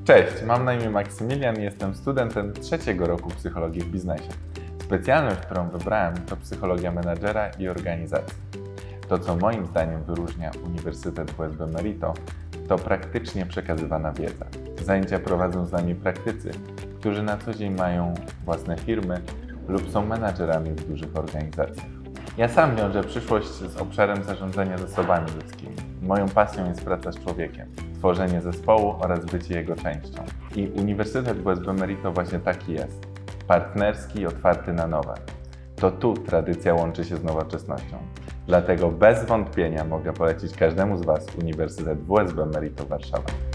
Cześć, mam na imię Maksymilian i jestem studentem trzeciego roku psychologii w biznesie. Specjalność, którą wybrałem, to psychologia menadżera i organizacji. To, co moim zdaniem wyróżnia Uniwersytet WSB Merito, to praktycznie przekazywana wiedza. Zajęcia prowadzą z nami praktycy, którzy na co dzień mają własne firmy lub są menadżerami w dużych organizacjach. Ja sam wiążę przyszłość z obszarem zarządzania zasobami ludzkimi. Moją pasją jest praca z człowiekiem, tworzenie zespołu oraz bycie jego częścią. I Uniwersytet WSB Merito właśnie taki jest. Partnerski i otwarty na nowe. To tu tradycja łączy się z nowoczesnością. Dlatego bez wątpienia mogę polecić każdemu z Was Uniwersytet WSB Merito Warszawa.